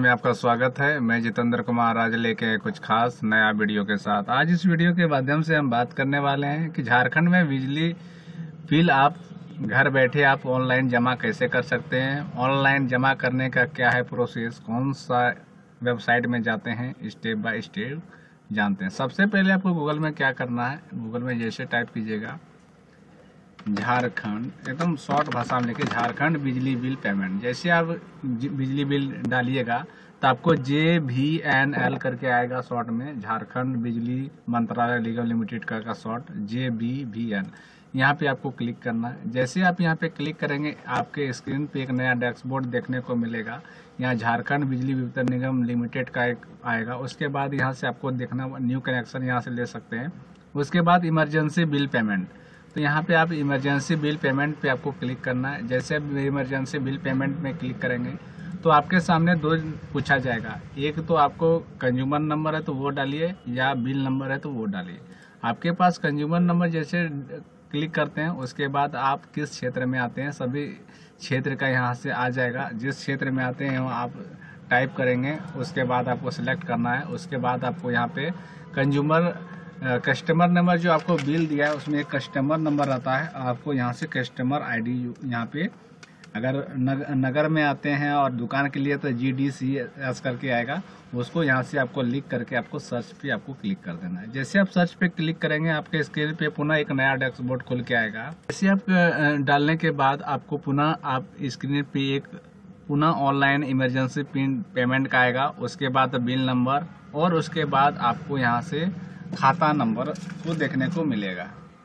में आपका स्वागत है। मैं जितेंद्र कुमार आज लेके आए कुछ खास नया वीडियो के साथ। आज इस वीडियो के माध्यम से हम बात करने वाले हैं कि झारखंड में बिजली बिल आप घर बैठे आप ऑनलाइन जमा कैसे कर सकते हैं। ऑनलाइन जमा करने का क्या है प्रोसेस, कौन सा वेबसाइट में जाते हैं, स्टेप बाय स्टेप जानते हैं। सबसे पहले आपको गूगल में क्या करना है, गूगल में जैसे टाइप कीजिएगा झारखंड, एकदम शॉर्ट भाषा में लिखिए झारखंड बिजली बिल पेमेंट। जैसे आप बिजली बिल डालिएगा तो आपको JVNL करके आएगा शॉर्ट में, झारखंड बिजली मंत्रालय निगम लिमिटेड का शॉर्ट JBVN। यहाँ पे आपको क्लिक करना है। जैसे आप यहाँ पे क्लिक करेंगे आपके स्क्रीन पे एक नया डैशबोर्ड देखने को मिलेगा। यहाँ झारखंड बिजली वितरण निगम लिमिटेड का एक आएगा। उसके बाद यहाँ से आपको देखना न्यू कनेक्शन यहाँ से ले सकते हैं। उसके बाद इमरजेंसी बिल पेमेंट, तो यहाँ पे आप इमरजेंसी बिल पेमेंट पे आपको क्लिक करना है। जैसे आप इमरजेंसी बिल पेमेंट में क्लिक करेंगे तो आपके सामने दो पूछा जाएगा, एक तो आपको कंज्यूमर नंबर है तो वो डालिए या बिल नंबर है तो वो डालिए। आपके पास कंज्यूमर नंबर जैसे क्लिक करते हैं उसके बाद आप किस क्षेत्र में आते हैं सभी क्षेत्र का यहाँ से आ जाएगा। जिस क्षेत्र में आते हैं वहाँ आप टाइप करेंगे, उसके बाद आपको सिलेक्ट करना है। उसके बाद आपको यहाँ पे कस्टमर नंबर जो आपको बिल दिया है उसमें एक कस्टमर नंबर आता है, आपको यहाँ से कस्टमर ID यहाँ पे अगर नगर में आते हैं और दुकान के लिए तो GDCS करके आएगा, उसको यहाँ से आपको लिख करके आपको सर्च पे आपको क्लिक कर देना है। जैसे आप सर्च पे क्लिक करेंगे आपके स्क्रीन पे पुनः एक नया डैशबोर्ड खुल के आएगा। जैसे आप डालने के बाद आपको पुनः आप स्क्रीन पे एक ऑनलाइन इमरजेंसी पिन पेमेंट का आएगा। उसके बाद बिल नंबर और उसके बाद आपको यहाँ से खाता नंबर को देखने को मिलेगा,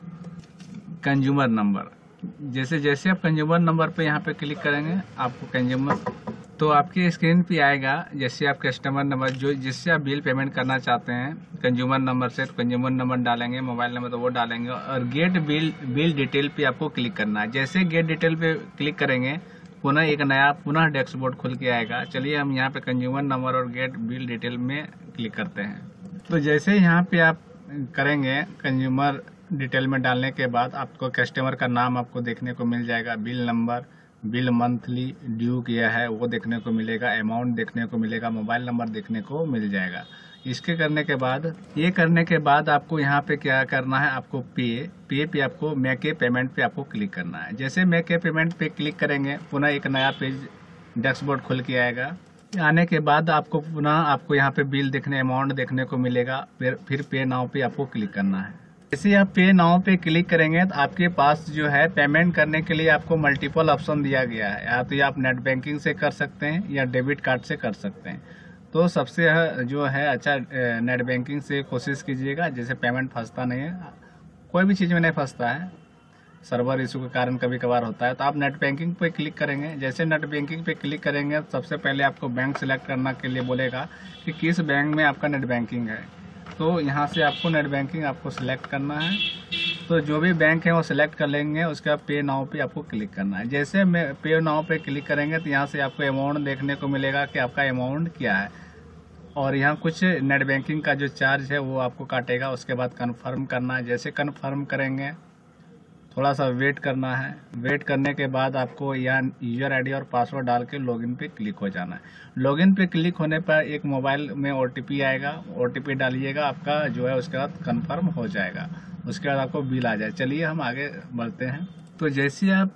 कंज्यूमर नंबर। जैसे जैसे आप कंज्यूमर नंबर पे यहाँ पे क्लिक करेंगे आपको कंज्यूमर तो आपकी स्क्रीन पे आएगा। जैसे आप कस्टमर नंबर जो जिससे आप बिल पेमेंट करना चाहते हैं कंज्यूमर नंबर से, तो कंज्यूमर नंबर डालेंगे, मोबाइल नंबर तो वो डालेंगे और गेट बिल डिटेल पे आपको क्लिक करना है। जैसे गेट डिटेल पे क्लिक करेंगे पुनः एक नया डैशबोर्ड खुल के आएगा। चलिए हम यहाँ पे कंज्यूमर नंबर और गेट बिल डिटेल में क्लिक करते हैं। तो जैसे यहाँ पे आप करेंगे कंज्यूमर डिटेल में डालने के बाद आपको कस्टमर का नाम आपको देखने को मिल जाएगा, bill number, bill monthly due किया है वो देखने को मिलेगा, अमाउंट देखने को मिलेगा, मोबाइल नंबर देखने को मिल जाएगा। इसके करने के बाद आपको यहाँ पे क्या करना है, आपको पे आपको मेक ए पेमेंट पे आपको क्लिक करना है। जैसे मेक ए पेमेंट पे क्लिक करेंगे पुनः एक नया पेज डैशबोर्ड खुल के आएगा। आने के बाद आपको पुनः आपको यहाँ पे बिल देखने, अमाउंट देखने को मिलेगा। फिर पे नाउ पे आपको क्लिक करना है। जैसे आप पे नाउ पे क्लिक करेंगे तो आपके पास जो है पेमेंट करने के लिए आपको मल्टीपल ऑप्शन दिया गया है। या तो आप नेट बैंकिंग से कर सकते हैं या डेबिट कार्ड से कर सकते हैं। तो सबसे जो है अच्छा नेट बैंकिंग से कोशिश कीजिएगा, जैसे पेमेंट फंसता नहीं है, कोई भी चीज़ में नहीं फंसता है, सर्वर इशू के कारण कभी कभार होता है। तो आप नेट बैंकिंग पे क्लिक करेंगे। जैसे नेट बैंकिंग पे क्लिक करेंगे सबसे पहले आपको बैंक सिलेक्ट करने के लिए बोलेगा कि किस बैंक में आपका नेट बैंकिंग है। तो यहाँ से आपको नेट बैंकिंग आपको सिलेक्ट करना है। तो जो भी बैंक है वो सिलेक्ट कर लेंगे। उसके बाद पे नाउ पे आपको क्लिक करना है। जैसे पे नाउ पे क्लिक करेंगे तो यहाँ से आपको अमाउंट देखने को मिलेगा कि आपका अमाउंट क्या है और यहाँ कुछ नेट बैंकिंग का जो चार्ज है वो आपको काटेगा। उसके बाद कन्फर्म करना है। जैसे कन्फर्म करेंगे थोड़ा सा वेट करना है। वेट करने के बाद आपको यहाँ यूजर ID और पासवर्ड डाल के लॉगिन पे क्लिक हो जाना है। लॉगिन पे क्लिक होने पर एक मोबाइल में OTP आएगा, OTP डालिएगा, आपका जो है उसके बाद कंफर्म हो जाएगा। उसके बाद आपको बिल आ जाए। चलिए हम आगे बढ़ते हैं। तो जैसे आप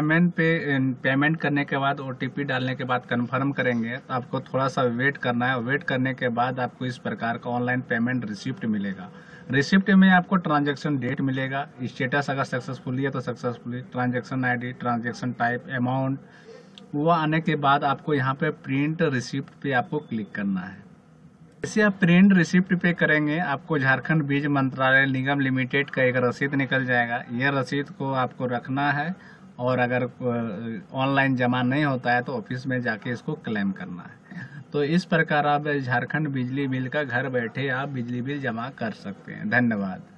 पेमेंट करने के बाद OTP डालने के बाद कंफर्म करेंगे तो आपको थोड़ा सा वेट करना है। वेट करने के बाद आपको इस प्रकार का ऑनलाइन पेमेंट रिसिप्ट मिलेगा। रिसिप्ट में आपको ट्रांजैक्शन डेट मिलेगा, स्टेटस अगर सक्सेसफुली है तो successfully, transaction ID, transaction type, amount. वो आने के बाद आपको यहाँ पे प्रिंट रिसिप्ट पे आपको क्लिक करना है। जैसे आप प्रिंट रिसिप्ट पे करेंगे आपको झारखंड बिजली मंत्रालय निगम लिमिटेड का एक रसीद निकल जाएगा। यह रसीद को आपको रखना है और अगर ऑनलाइन जमा नहीं होता है तो ऑफिस में जाके इसको क्लेम करना है। तो इस प्रकार आप झारखंड बिजली बिल का घर बैठे आप बिजली बिल जमा कर सकते हैं। धन्यवाद।